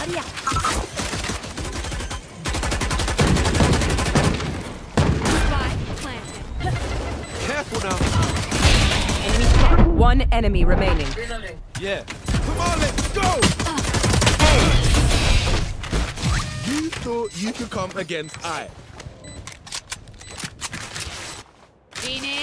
Hurry up. Spike planted. Careful now. Enemy spotted. One enemy remaining. Reloading. Yeah. Come on, let's go! You thought you could come against I. Phoenix.